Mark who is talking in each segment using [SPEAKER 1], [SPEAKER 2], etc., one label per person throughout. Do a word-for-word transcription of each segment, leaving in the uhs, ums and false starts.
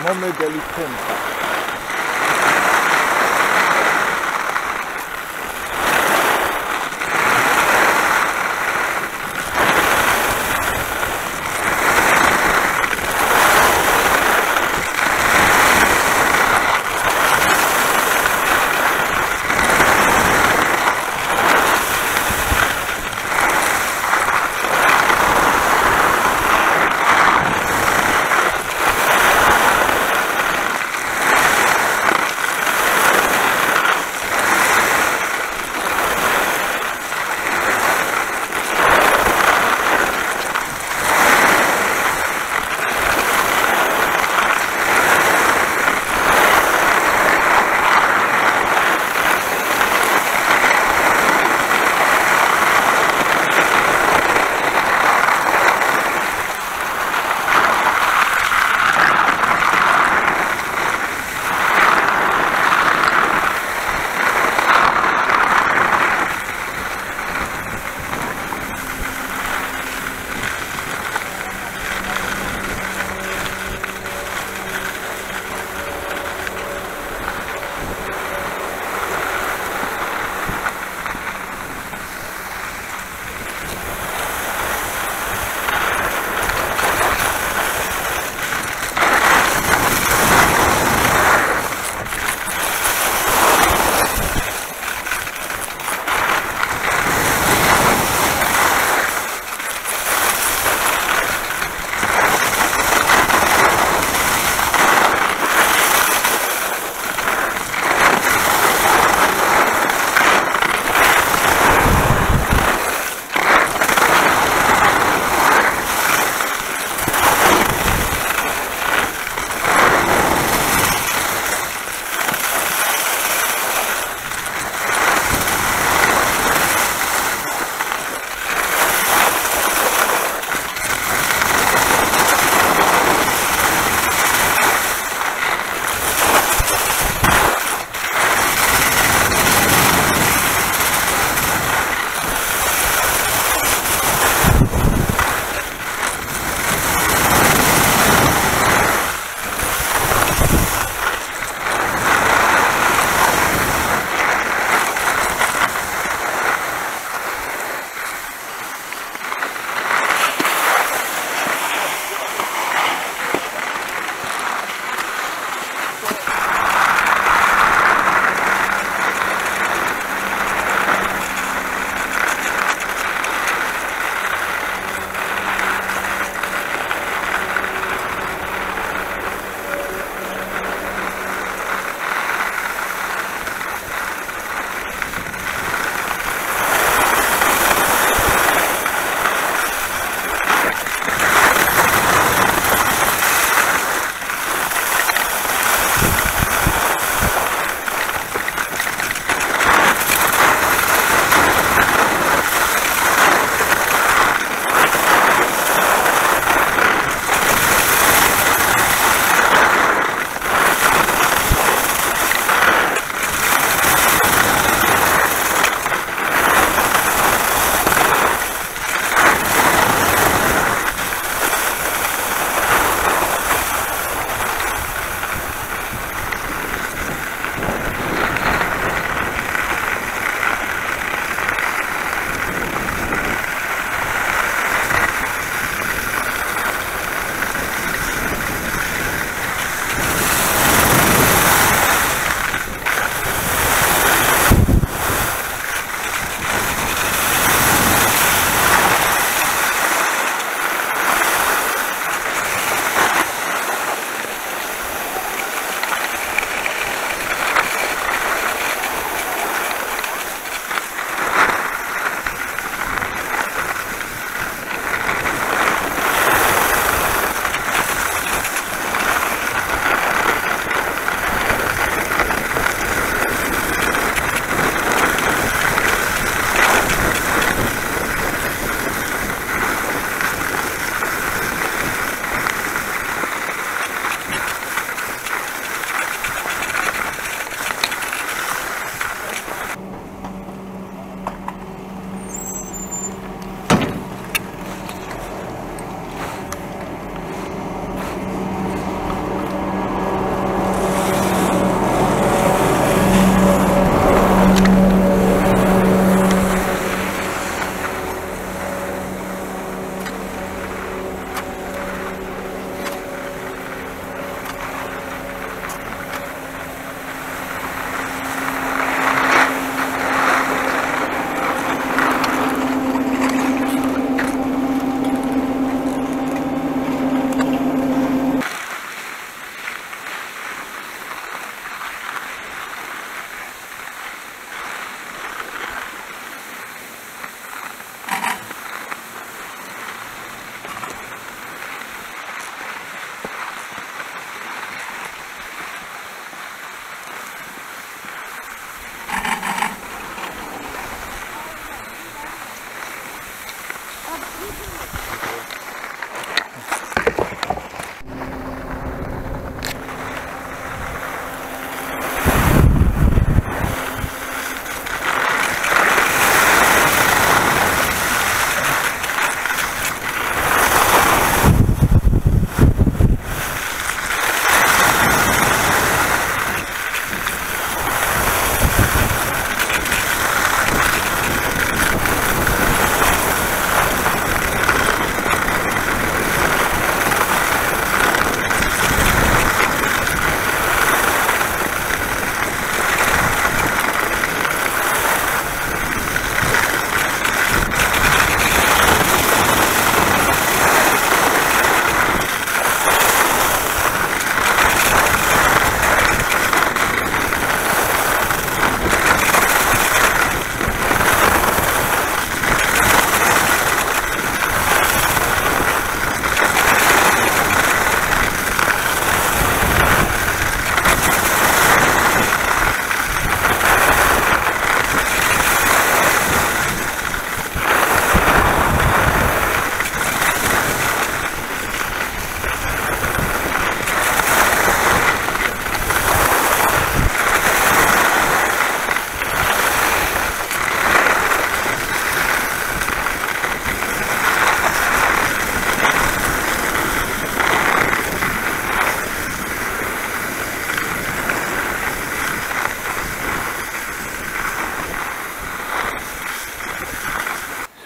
[SPEAKER 1] nome de licenza.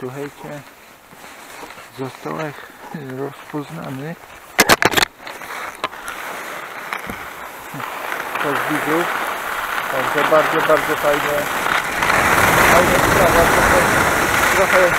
[SPEAKER 1] słuchajcie, został rozpoznany przez widzów. Także bardzo, bardzo fajnie. Fajna sprawa, trochę, trochę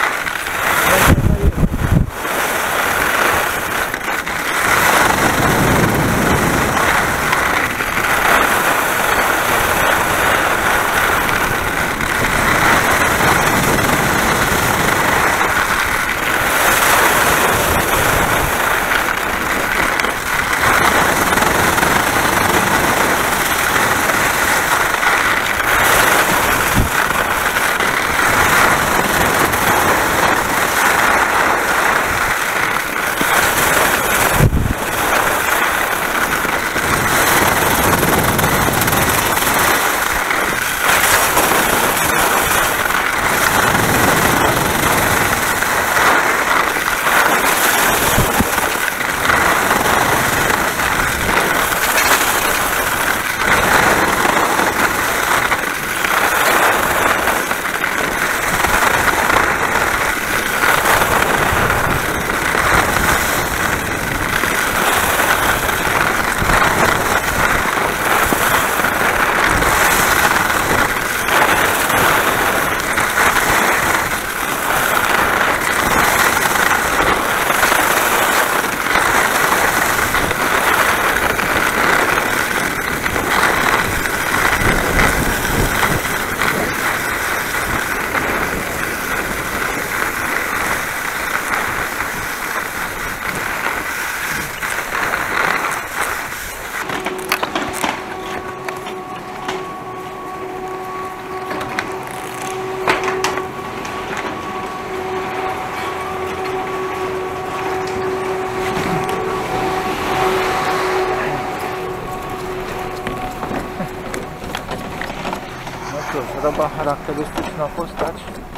[SPEAKER 1] Roba charakterystyczna postać.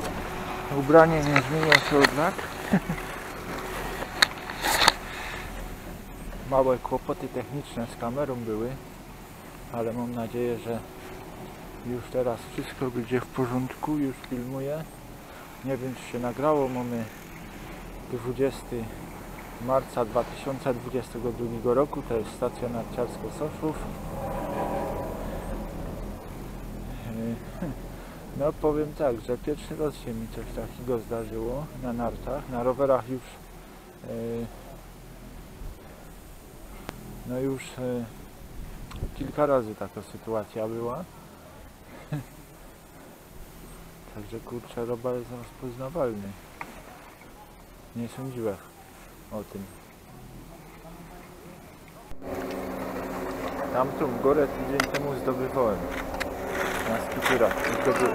[SPEAKER 1] Ubranie nie zmienia się od lat. Małe kłopoty techniczne z kamerą były, ale mam nadzieję, że już teraz wszystko będzie w porządku. Już filmuję. Nie wiem, czy się nagrało. Mamy dwudziestego marca dwa tysiące dwudziestego drugiego roku. To jest stacja narciarska Soszów. No powiem tak, że pierwszy raz się mi coś takiego zdarzyło na nartach. Na rowerach już yy, no już yy, kilka razy taka sytuacja była. Także kurczę, rower jest rozpoznawalny. Nie sądziłem o tym. Tamtą górę tydzień temu zdobywałem. Na skuterach zdobyłem.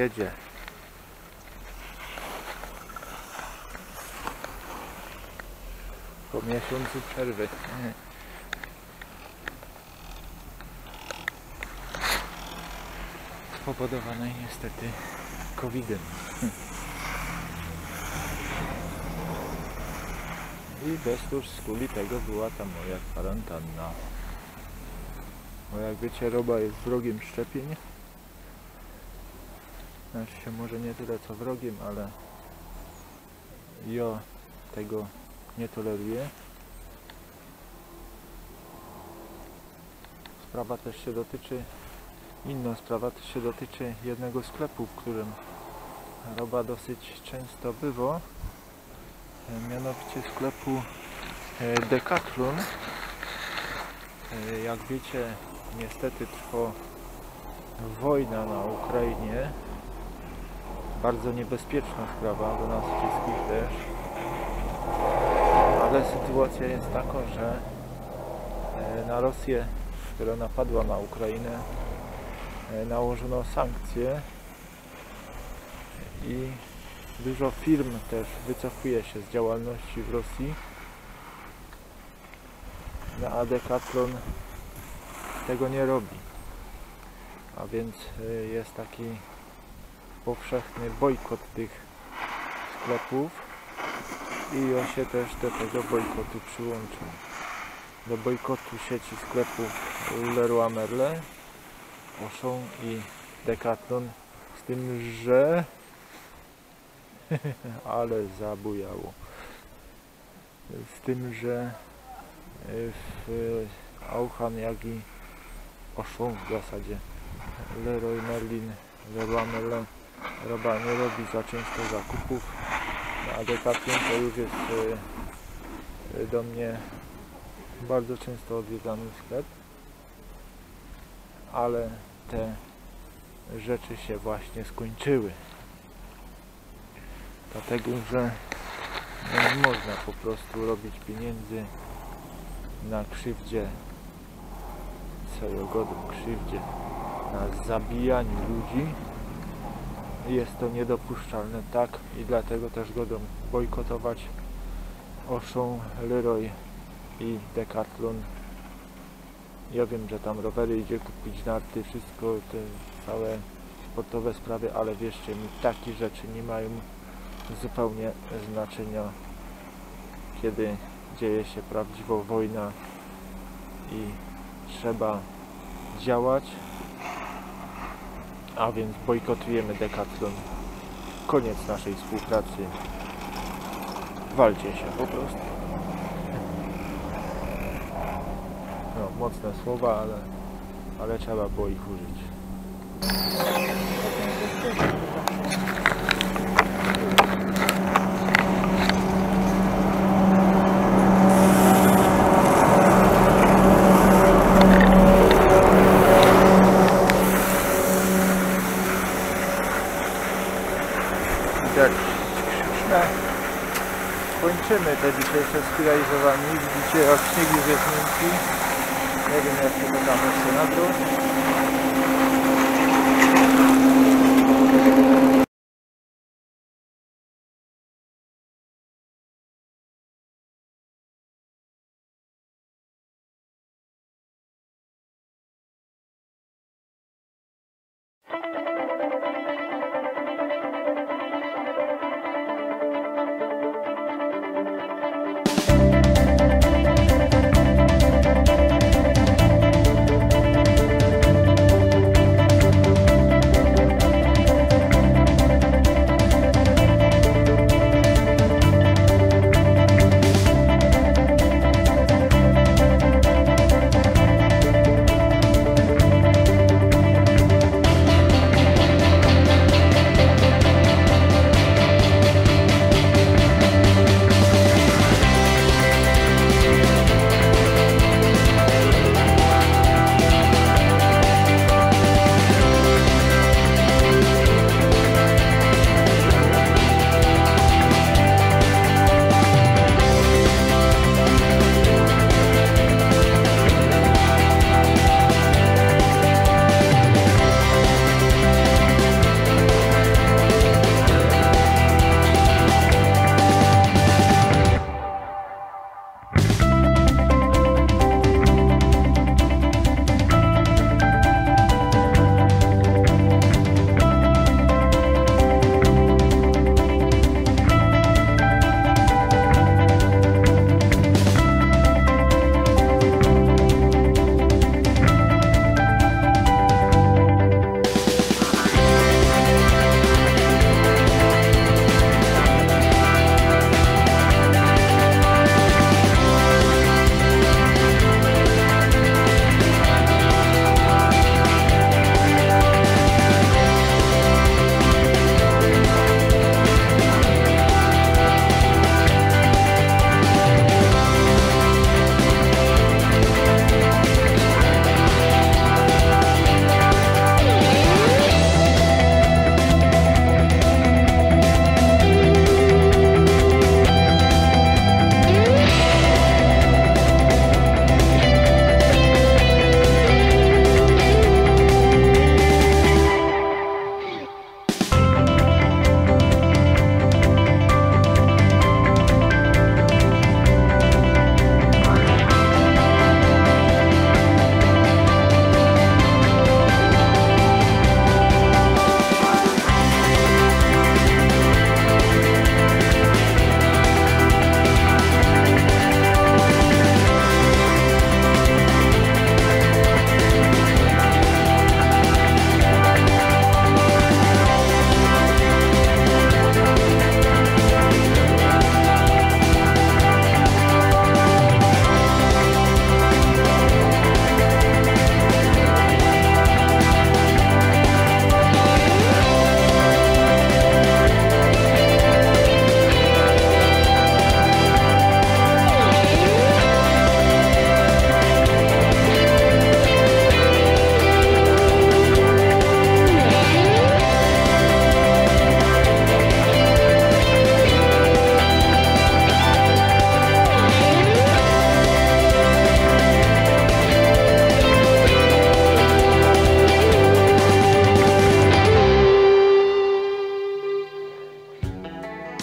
[SPEAKER 1] jedzie. Po miesiącu przerwy. Spowodowanej niestety kowidem. I bez tuż skuli tego była ta moja kwarantanna. Bo jak wiecie, Roba jest wrogiem szczepień. Znaczy się może nie tyle co wrogiem, ale ja tego nie toleruję. Sprawa też się dotyczy, inna sprawa też się dotyczy jednego sklepu, w którym Roba dosyć często bywa. Mianowicie sklepu Decathlon. Jak wiecie, niestety trwa wojna na Ukrainie. Bardzo niebezpieczna sprawa dla nas wszystkich też. Ale sytuacja jest taka, że na Rosję, która napadła na Ukrainę, nałożono sankcje i dużo firm też wycofuje się z działalności w Rosji. No, a Decathlon tego nie robi. A więc jest taki powszechny bojkot tych sklepów i on się też do tego bojkotu przyłączył. Do bojkotu sieci sklepów Leroy Merlin, Auchan i Decathlon, z tym, że ale zabujało. Z tym, że w Auchan, jak i Auchan w zasadzie Leroy Merlin, Leroy Merlin Roba nie robi za często zakupów, a Decathlon to już jest do mnie bardzo często odwiedzany sklep, ale te rzeczy się właśnie skończyły. Dlatego, że nie można po prostu robić pieniędzy na krzywdzie, celogodnym krzywdzie, na zabijaniu ludzi. Jest to niedopuszczalne, tak, i dlatego też godą bojkotować Auchan, Leroy i Decathlon. Ja wiem, że tam rowery idzie kupić, narty, wszystko, te całe sportowe sprawy, ale wierzcie mi, takie rzeczy nie mają zupełnie znaczenia, kiedy dzieje się prawdziwa wojna i trzeba działać, a więc bojkotujemy Decathlon. Koniec naszej współpracy. Walcie się po prostu. No, mocne słowa, ale, ale trzeba było ich użyć. Jak skrzyczne, kończymy te dzisiejsze spiralizowanie. Widzicie, jak śnieg już jest miękki. Nie wiem, jak się to tam jeszcze nagrał.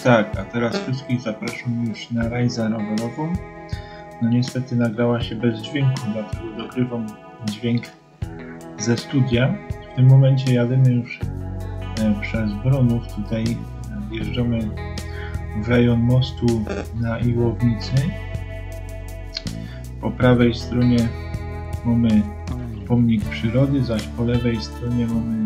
[SPEAKER 1] Tak, a teraz wszystkich zapraszam już na rajdę rowerową. No niestety nagrała się bez dźwięku, dlatego dokrywam dźwięk ze studia. W tym momencie jadymy już e, przez Bronów. Tutaj wjeżdżamy w rejon mostu na Iłownicy. Po prawej stronie mamy pomnik przyrody, zaś po lewej stronie mamy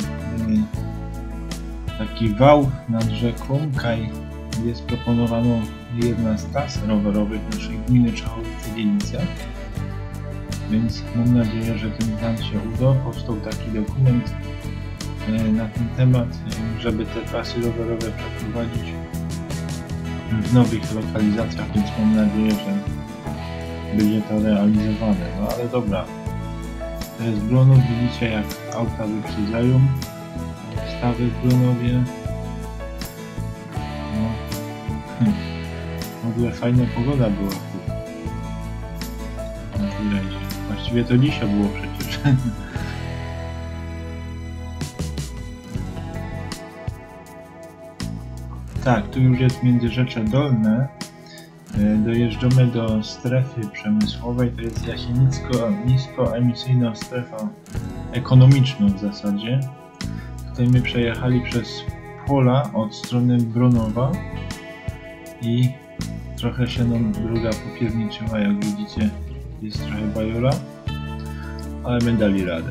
[SPEAKER 1] e, taki wał nad rzeką. Kaj jest proponowana jedna z tras rowerowych naszej gminy Czachowice-Dzielice, więc mam nadzieję, że ten plan się uda. Powstał taki dokument e, na ten temat, e, żeby te trasy rowerowe przeprowadzić w nowych lokalizacjach, więc mam nadzieję, że będzie to realizowane. No ale dobra, to jest Bronów, widzicie jak auta wyprzedzają stawy w Bronowie. No. Hm. W ogóle fajna pogoda była tu na tym rejdzie. Właściwie to dzisiaj było przecież. Tak, tu już jest Międzyrzecze Dolne. Dojeżdżamy do strefy przemysłowej, to jest Jasienicko, niskoemisyjna strefa ekonomiczna w zasadzie. Tutaj my przejechali przez pola od strony Bronowa i trochę się nam droga popierniczyła, jak widzicie jest trochę bajora, ale my dali radę.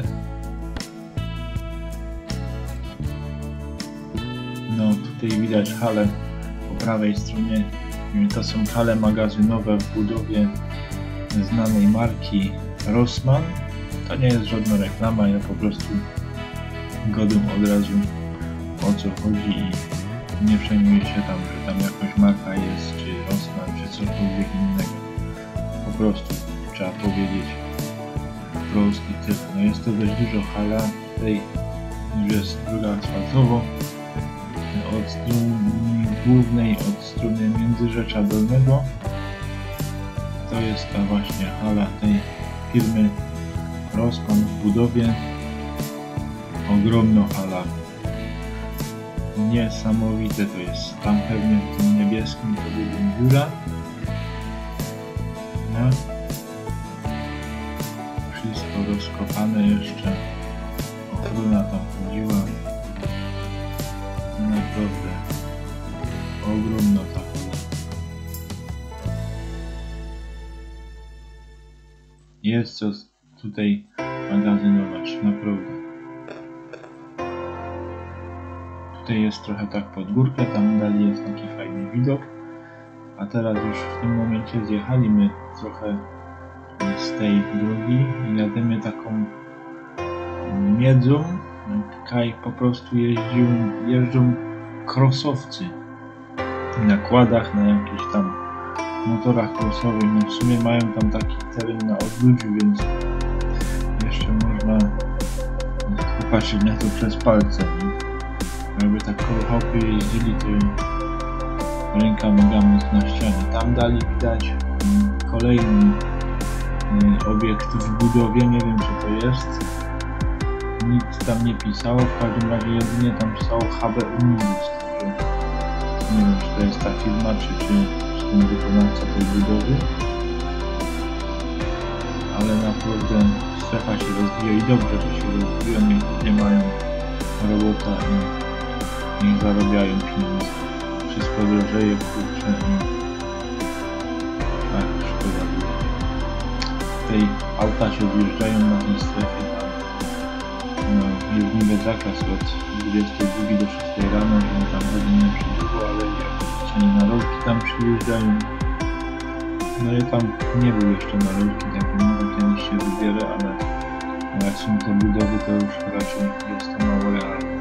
[SPEAKER 1] No tutaj widać hale po prawej stronie. To są hale magazynowe w budowie znanej marki Rossmann. To nie jest żadna reklama, ja po prostu godę od razu o co chodzi i nie przejmuję się tam, że tam jakaś marka jest, czy Rossmann, czy cokolwiek innego. Po prostu trzeba powiedzieć wprost i tyle. No jest to dość dużo hala, tutaj już jest droga asfaltowa. Od strony głównej, od strony Międzyrzecza Dolnego. To jest ta właśnie hala tej firmy Rossmann w budowie. Ogromna hala. Niesamowite to jest. Tam pewnie w tym niebieskim to będzie biura. No. Wszystko rozkopane jeszcze. Ochrona tam chodziła. Naprawdę ogromna ta hala. Jest co tutaj magazynować, naprawdę. Tutaj jest trochę tak pod górkę, tam dalej jest taki fajny widok. A teraz już w tym momencie zjechaliśmy trochę z tej drogi i jadymy taką miedzą. Kaj po prostu jeździł, jeżdżą krosowcy na kładach, na jakichś tam motorach crossowych. No w sumie mają tam taki teren na odludziu, więc jeszcze można popatrzeć na to przez palce. Jakby tak koło chałupy jeździli, to ręka noga na ścianie. Tam dali widać kolejny obiekt w budowie, nie wiem czy to jest. Nic tam nie pisało, w każdym razie jedynie tam pisało H B Unibus, także nie wiem czy to jest ta firma, czy, czy, czy ten wykonawca tej budowy, ale naprawdę strefa się rozwija i dobrze, że się rozwija, niech nie mają robota i niech zarabiają pieniądze. Wszystko drożeje, kurczę i tak, szkoda było. Tutaj auta się wjeżdżają na tej strefie. No, jest niby zakaz od dwudziestej drugiej do szóstej rano, że tam godzinę przydługo, ale jak widzicie na rolki tam przyjeżdżają. No i tam nie był jeszcze na rolki, tak może kiedyś się wybierę, ale jak są te budowy, to już raczej jest to mało realne.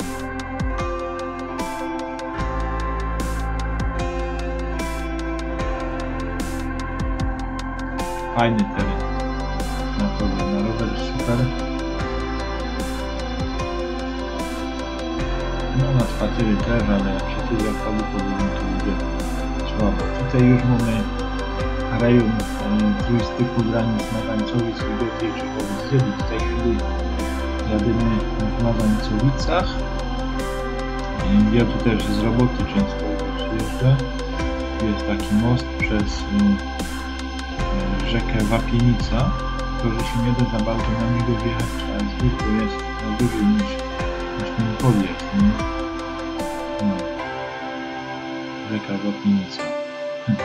[SPEAKER 1] Fajny teren. Naprawdę, na rower super. No na spacery też, ale jak się tu zakładu, to będzie słabo. Tutaj już mamy rejon e, trójstyku granic Nagańcowic, Wygodzie czy Powiedzeli. W tej chwili jadymy w Nagańcowicach. Ja tu też z roboty często przyjeżdżę.
[SPEAKER 2] Tu jest taki most przez y, y, rzekę Wapienica, tylko że się nie da za bardzo na niego wjechać, trzeba zwykle jest na wyżej niż, niż ten podjazd, nie? No. Rzeka Wapienica. Hm.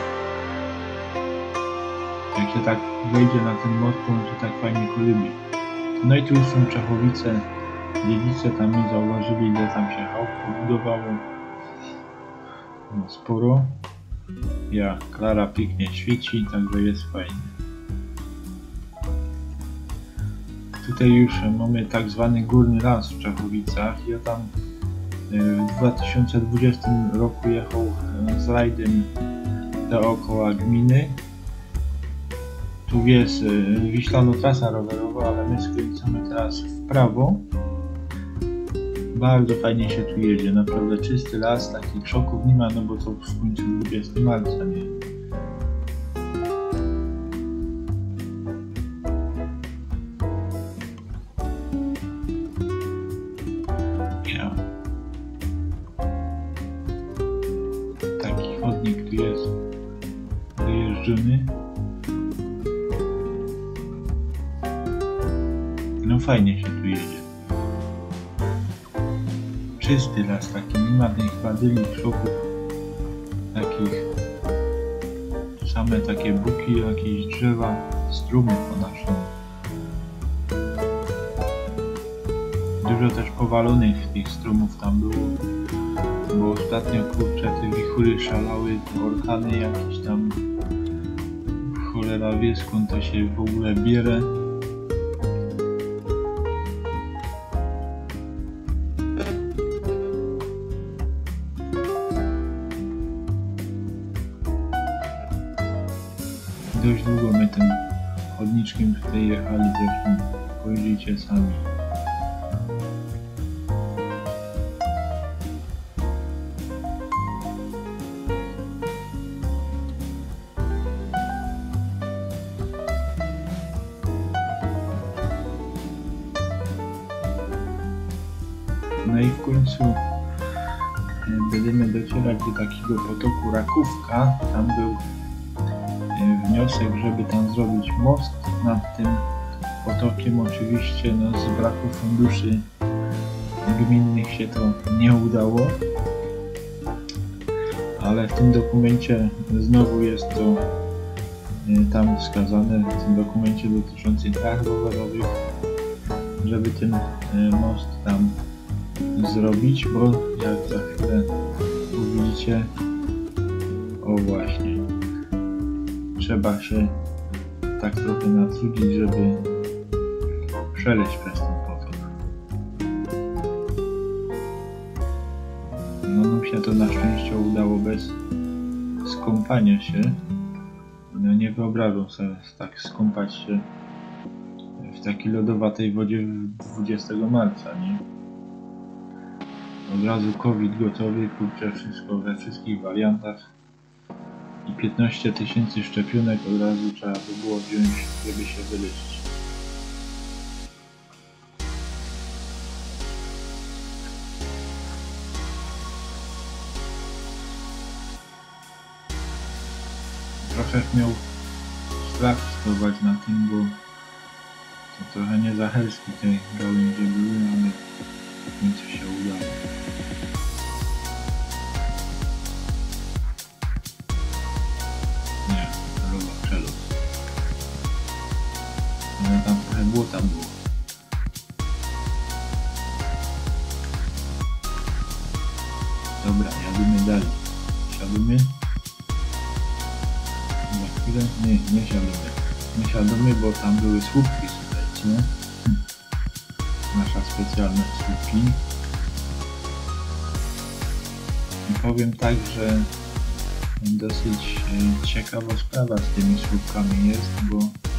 [SPEAKER 2] Jak się tak wejdzie na ten most, to on się tak fajnie kolybie. No i tu już są Czechowice, Dziedzice, tam nie zauważyli, ile tam się chałupów budowało. No, sporo. Ja, Klara pięknie świeci, także jest fajnie. Tutaj już mamy tak zwany górny las w Czechowicach. Ja tam w dwa tysiące dwudziestym roku jechał z rajdem dookoła gminy. Tu jest Wiślano trasa rowerowa, ale my skręcamy teraz w prawo. Bardzo fajnie się tu jedzie, naprawdę czysty las, takich szoków nie ma, no bo to w końcu dwudziestego marca, nie? Ja. Taki chodnik tu jest wyjeżdżony. No fajnie się tu jedzie. Czysty las, taki nie ma tych badyli, krzoków, takich same takie buki, jakieś drzewa, strumy ponoszone. Dużo też powalonych tych strumów tam było, bo ostatnio kurczę te wichury szalały, te orkany jakieś tam, cholera wie skąd to się w ogóle bierze. Dość długo my tym chodniczkiem tutaj jechali, zresztą spojrzyjcie sami. No i w końcu będziemy docierać do takiego potoku Rakówka. Tam był wniosek, żeby tam zrobić most nad tym potokiem. Oczywiście no, z braku funduszy gminnych się to nie udało, ale w tym dokumencie znowu jest to tam wskazane, w tym dokumencie dotyczącym tras rowerowych, żeby ten most tam zrobić, bo jak za chwilę widzicie, o właśnie, trzeba się tak trochę natrudzić, żeby przeleźć przez ten potok. No nam się to na szczęście udało bez skąpania się. No nie wyobrażam sobie tak skąpać się w takiej lodowatej wodzie dwudziestego marca, nie? Od razu COVID gotowy, kurczę, wszystko we wszystkich wariantach. I piętnaście tysięcy szczepionek od razu trzeba by było wziąć, żeby się wyleczyć. Trochę miał strach stosować na tym, bo to trochę nie zachelskie te gałęzie były, ale w końcu się udało. Nie, rowa przelot. Ale tam trochę błota było. Dobra, jadymy dalej. Siadymy. Za chwilę. Nie, nie siadymy. Nie siadymy, bo tam były słupki, słuchajcie. Nasza specjalne słupki. I powiem tak, że dosyć ciekawa sprawa z tymi słupkami jest, bo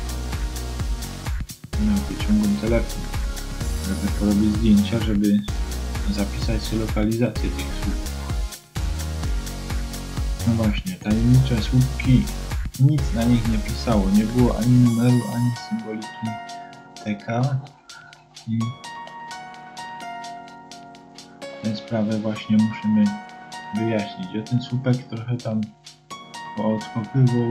[SPEAKER 2] no, wyciągam telefon, żeby porobić zdjęcia, żeby zapisać sobie lokalizację tych słupków. No właśnie, tajemnicze słupki, nic na nich nie pisało, nie było ani numeru, ani symboliki T K i tę sprawę właśnie musimy wyjaśnić. Ja ten słupek trochę tam poodkopywał,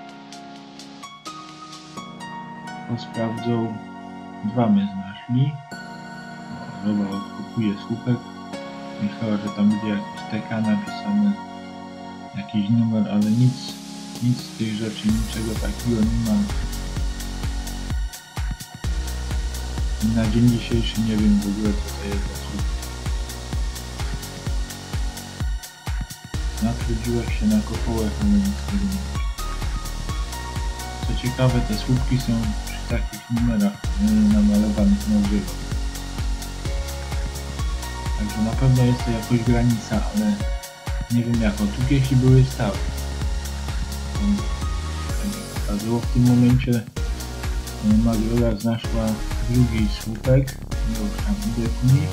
[SPEAKER 2] posprawdzał. Dwa my znaszli. O, Roba odkopuje słupek. Myślała, że tam będzie jakiś T K napisany, jakiś numer, ale nic, nic z tych rzeczy, niczego takiego nie ma. I na dzień dzisiejszy nie wiem w ogóle, co to jest za słupek. Natrudziła się na kopołek, ale nic z tego nie ma. Co ciekawe, te słupki są przy takich numerach yy, namalowanych na żywo. Także na pewno jest to jakoś granica, ale nie wiem jak. O, tu jeśli były stałe. Okazało w tym momencie Magdalena znaszła drugi słupek. Już tam idę ku niej.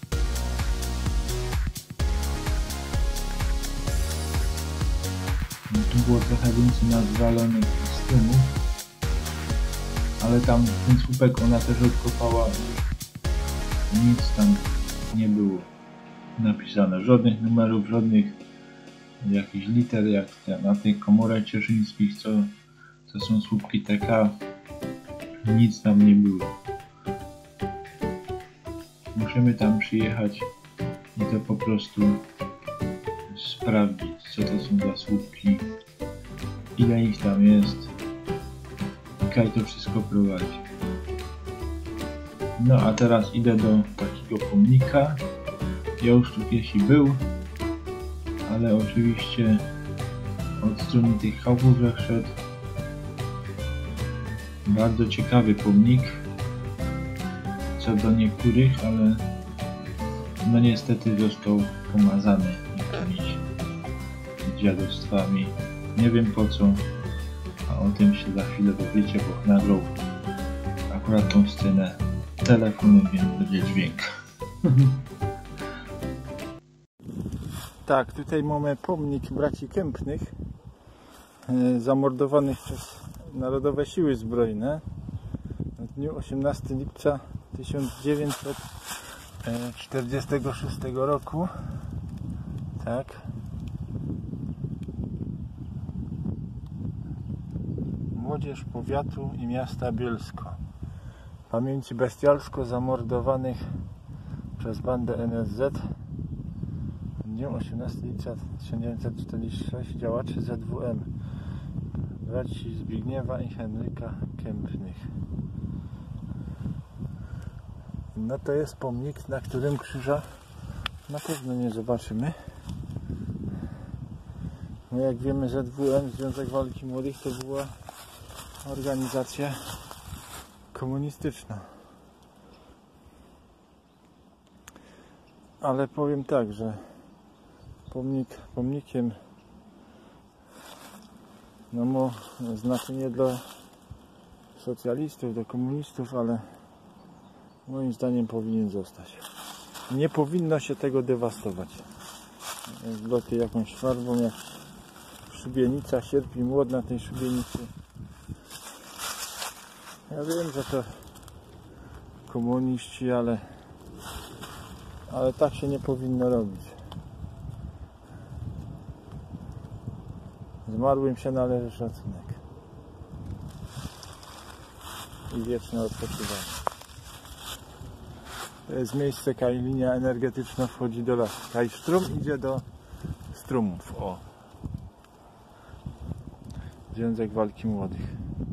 [SPEAKER 2] No, tu było trochę więcej nazwalonych strumów, ale tam ten słupek ona też odkopała i nic tam nie było napisane. Żadnych numerów, żadnych jakichś liter, jak te, na tych komorach cieszyńskich, co, co są słupki T K. Nic tam nie było. Musimy tam przyjechać i to po prostu sprawdzić, co to są za słupki, ile ich tam jest i jak to wszystko prowadzi. No a teraz idę do takiego pomnika. Ja już tu kiedyś był, ale oczywiście od strony tych chałupów jak szedł. Bardzo ciekawy pomnik co do niektórych, ale no niestety został pomazany jakimiś dziadostwami. Nie wiem po co, a o tym się za chwilę dowiecie, bo nagrał akurat tą scenę telefonem, więc będzie dźwięk.
[SPEAKER 1] Tak, tutaj mamy pomnik braci Kępnych, e, zamordowanych przez Narodowe Siły Zbrojne w dniu osiemnastego lipca tysiąc dziewięćset czterdziestego szóstego roku. Tak. Młodzież powiatu i miasta Bielsko. Pamięci bestialsko zamordowanych przez bandę N S Z w dniu osiemnastego lipca tysiąc dziewięćset czterdziestego szóstego działaczy Z W M, braci Zbigniewa i Henryka Kępnych. No to jest pomnik, na którym krzyża na pewno nie zobaczymy. No jak wiemy, Z W M, Związek Walki Młodych, to była organizacja komunistyczna. Ale powiem tak, że pomnik pomnikiem no ma znaczenie dla socjalistów, dla komunistów, ale moim zdaniem powinien zostać. Nie powinno się tego dewastować. Loty jakąś farbą, jak szubienica, sierp i młot na tej szubienicy. Ja wiem, że to komuniści, ale ale tak się nie powinno robić. Zmarłym się należy szacunek i wieczne odpoczywanie. To jest miejsce, kaj linia energetyczna wchodzi do lasu. Kaj strum idzie do strumów. O. Związek Walki Młodych.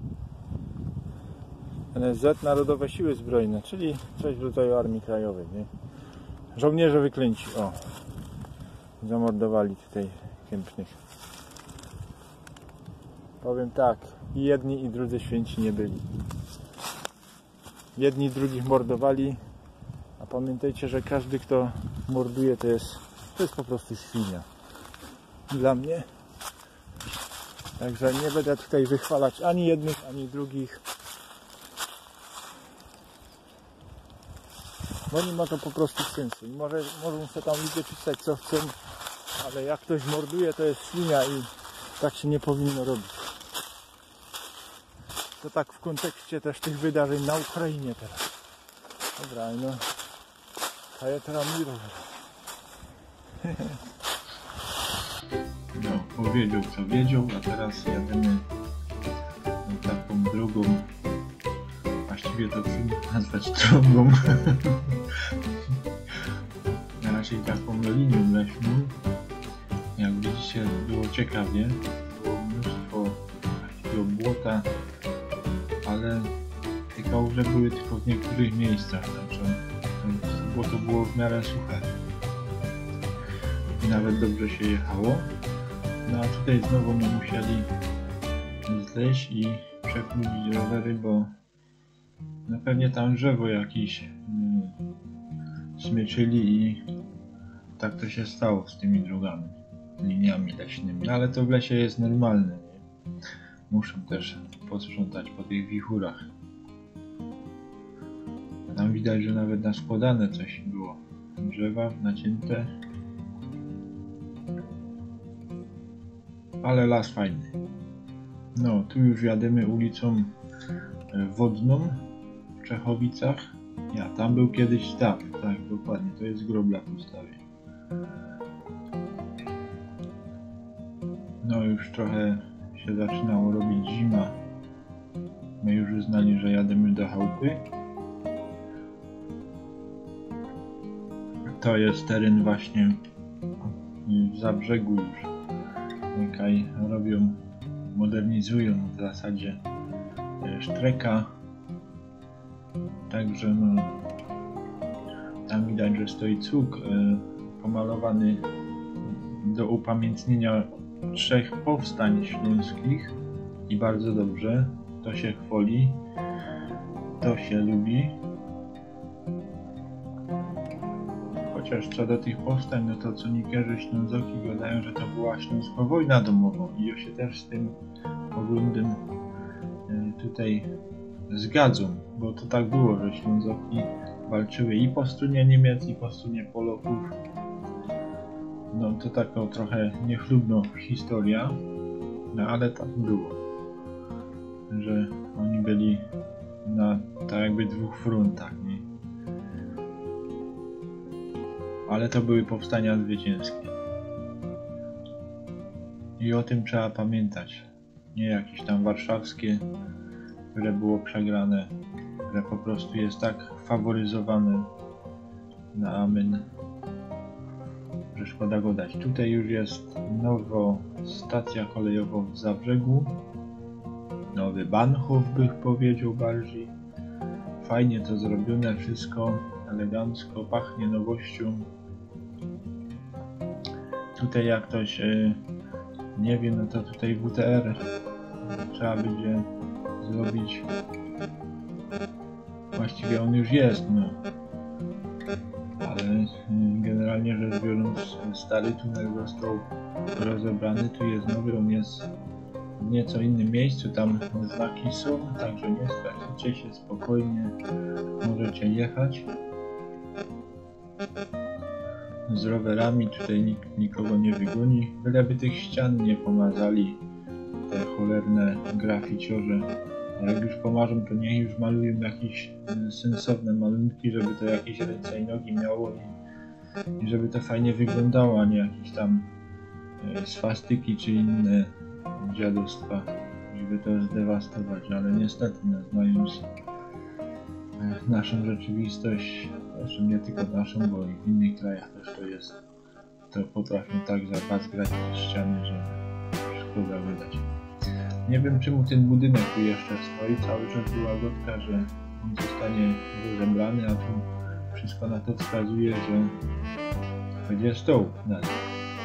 [SPEAKER 1] N S Z, Narodowe Siły Zbrojne, czyli coś w rodzaju Armii Krajowej. Nie? Żołnierze wyklęci. O. Zamordowali tutaj Kępnych. Powiem tak, i jedni i drudzy święci nie byli. Jedni drugich mordowali, a pamiętajcie, że każdy, kto morduje, to jest, to jest po prostu świnia. Dla mnie. Także nie będę tutaj wychwalać ani jednych, ani drugich. Bo nie ma to po prostu sensu. Może, mogą sobie tam ludzie pisać co chcą, ale jak ktoś morduje, to jest świnia i tak się nie powinno robić. To tak w kontekście też tych wydarzeń na Ukrainie teraz. Dobra, no. A ja teraz mirowe.
[SPEAKER 2] no, powiedział co wiedział, a teraz jadziemy taką drogą, właściwie to trudno nazwać drogą, raczej taką linią leśną. Jak widzicie, było ciekawie, było mnóstwo takiego błota, ale te kałuże były tylko w niektórych miejscach, także błoto było w miarę suche i nawet dobrze się jechało. No a tutaj znowu my musieli zleźć i przekrócić rowery, bo no pewnie tam drzewo jakieś mm, smyczyli i tak to się stało z tymi drogami, liniami leśnymi, ale to w lesie jest normalne, nie? Muszę też posprzątać po tych wichurach. Tam widać, że nawet naskładane coś było, drzewa nacięte, ale las fajny. No, tu już jadziemy ulicą Wodną w Czechowicach. Ja, tam był kiedyś staw, tak, dokładnie, to jest grobla po stawie. No, już trochę się zaczynało robić zima. My już uznali, że jadziemy do chałupy. To jest teren właśnie w Zabrzegu już. Tutaj robią, modernizują w zasadzie sztreka. Także no, tam widać, że stoi cuk e, pomalowany do upamiętnienia trzech powstań śląskich i bardzo dobrze, to się chwali, to się lubi. Chociaż co do tych powstań, no to conikerze ślązoki gadają, że to była śląska wojna domowa i ja się też z tym poglądem e, tutaj zgadzam, bo to tak było, że ślązoki walczyły i po stronie Niemiec, i po stronie Polaków. No to taka trochę niechlubna historia, no ale tak było, że oni byli na tak jakby dwóch frontach, nie? Ale to były powstania zwycięskie i o tym trzeba pamiętać, nie jakieś tam warszawskie, które było przegrane, które po prostu jest tak faworyzowane na amen, że szkoda go dać. Tutaj już jest nowa stacja kolejowa w Zabrzegu, nowy Bahnhof bych powiedział bardziej. Fajnie to zrobione, wszystko elegancko, pachnie nowością. Tutaj jak ktoś yy, nie wie, no to tutaj W T R trzeba będzie zrobić. Właściwie on już jest, no. Ale yy, generalnie rzecz biorąc, stary tunel został rozebrany, tu jest nowy, on jest w nieco innym miejscu, tam znaki są, także nie stracicie się, spokojnie możecie jechać z rowerami, tutaj nikt nikogo nie wygoni, byleby tych ścian nie pomazali te cholerne graficiorze. Jak już pomarzą, to niech już malują jakieś sensowne malunki, żeby to jakieś ręce i nogi miało i, i żeby to fajnie wyglądało, a nie jakieś tam e, swastyki czy inne dziadostwa, żeby to zdewastować, ale niestety, no, znając e, naszą rzeczywistość, zresztą nie tylko naszą, bo i w innych krajach też to jest, to potrafią tak zabazgrać ściany, że szkoda wydać. Nie wiem, czemu ten budynek tu jeszcze stoi, cały czas była gotka, że on zostanie rozebrany, a tu wszystko na to wskazuje, że będzie stoł na nim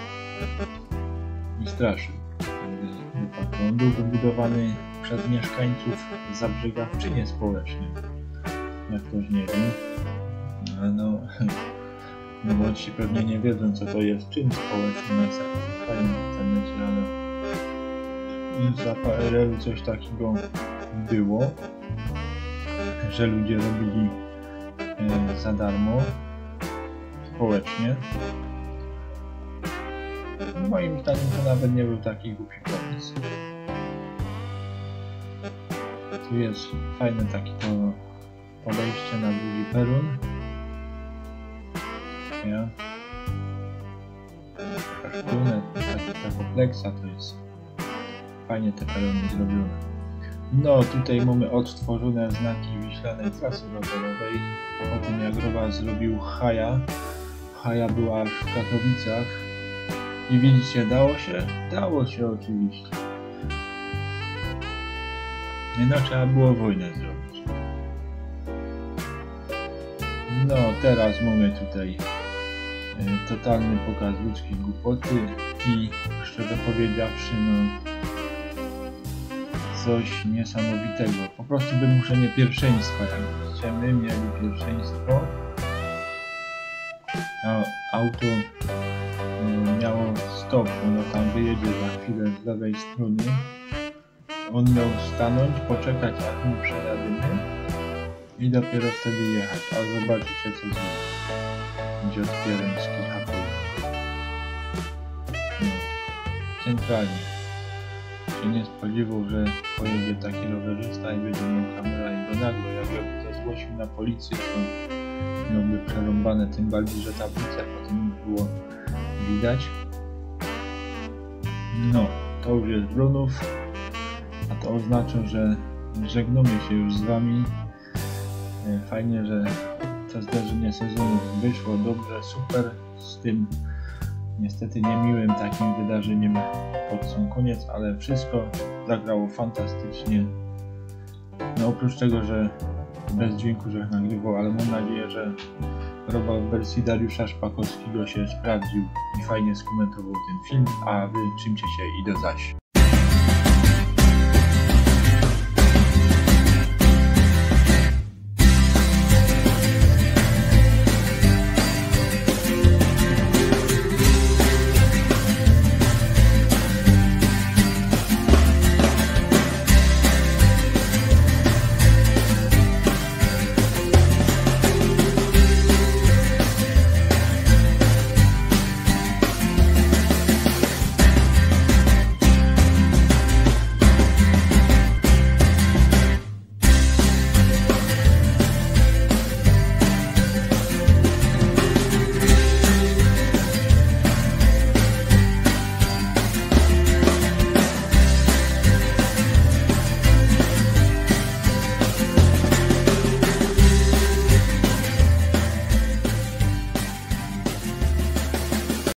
[SPEAKER 2] i straszy. On był wybudowany przez mieszkańców Zabrzega w czynie społecznym, jak ktoś nie wie. No, no młodsi pewnie nie wiedzą, co to jest czyn społeczny, na fajnie w internecie, ale za P R L coś takiego było, że ludzie robili e, za darmo, społecznie. Moim zdaniem to nawet nie był taki głupi pomysł. Tu jest fajne takie to podejście na drugi peron. Ja. Sztunet, taki, taką Lexa, to jest fajnie te pelony zrobione. No tutaj mamy odtworzone znaki wiślanej trasy rowerowej po tym jak Rowa zrobił Haja. Haja była aż w Katowicach i widzicie, dało się? Dało się oczywiście. No trzeba było wojnę zrobić. No teraz mamy tutaj y, totalny pokaz ludzkiej głupoty i szczerze powiedziawszy, no coś niesamowitego. Po prostu wymuszenie pierwszeństwa. Jakbyście my mieli pierwszeństwo, a auto y, miało stop, ono tam wyjedzie za chwilę z lewej strony. On miał stanąć, poczekać aż mu przejadymy i dopiero wtedy jechać. A zobaczycie co zrobi. Będzie otwierem z kichaką. No, centralnie. Się nie spodziewał, że pojedzie taki rowerzysta i będzie miał kamera i go nagle. Jakby to zgłosił na policję, to miałby przerąbane, tym bardziej, że tablicę potem było widać. No, to już jest Brunów. A to oznacza, że żegnamy się już z wami. Fajnie, że to zdarzenie sezonu wyszło dobrze, super. Z tym niestety niemiłym takim wydarzeniem pod sam koniec, ale wszystko zagrało fantastycznie. No oprócz tego, że bez dźwięku, że nagrywał, ale mam nadzieję, że Rowa w wersji Dariusza Szpakowskiego się sprawdził i fajnie skomentował ten film, a wy trzymcie się i do zaś.